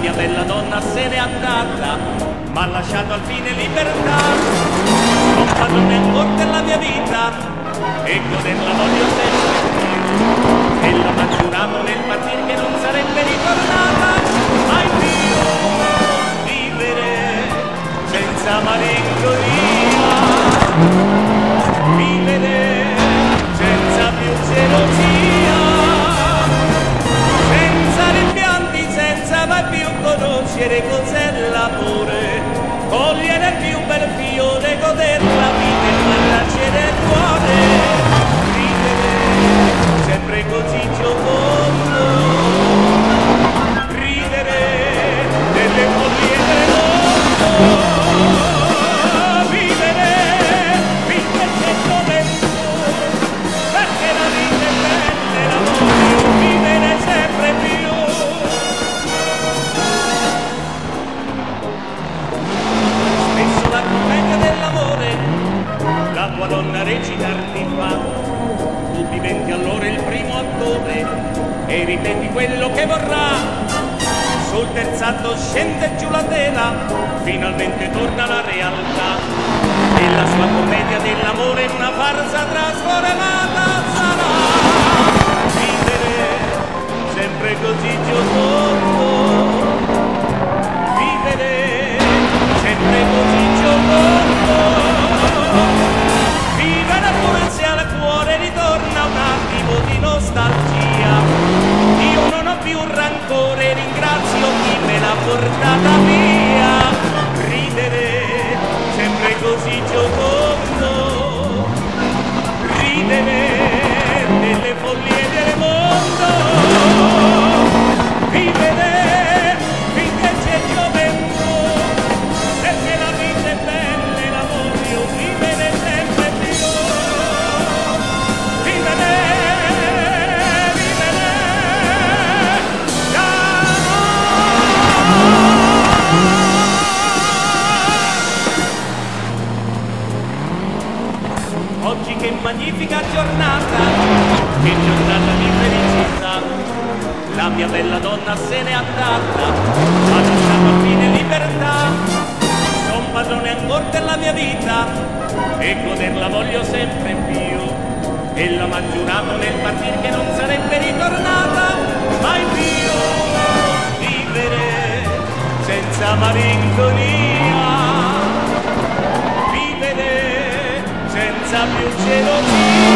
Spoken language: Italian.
mia bella donna se n'è andata, m'ha lasciato al fine libertà. Non padrone ancora della mia vita e goderla voglio sempre. Ella m'ha giurato nel partir che non sarebbe ritornata mai più. Vivere senza malinconia, vivere senza più gelosia, senza rimpianti, senza mai più conoscere cos'è l'amore, cogliere il più bel fiore, goderla vita e mandarci del cuore, vivere sempre così giocondo, ridere delle follie del mondo. La tua donna recitarti fa, tu diventi allora il primo attore e ripeti quello che vorrà. Sul terzo atto scende giù la tela, finalmente torna la realtà e la sua commedia dell'amore in una farsa trasformata sarà. Vivere sempre così giocondo, vivere sempre così giocondo. Vivere pure se al cuore ritorna un attimo di nostalgia. Io non ho più rancore, ringrazio chi me l'ha portata via. Ridere sempre così giocondo, ridere delle follie del mondo, vivere finché c'è gioventù, perché la vita è bella e la voglio vivere sempre più. Vivere, vivere, oggi che magnifica giornata, che giornata di felicità. La mia bella donna se n'è andata, ha lasciato al fine libertà. Son padrone ancora della mia vita e goderla voglio sempre più. Ella m'ha giurato nel partir che non sarebbe ritornata mai più. Vivere senza malinconia, vivere senza più gelosia,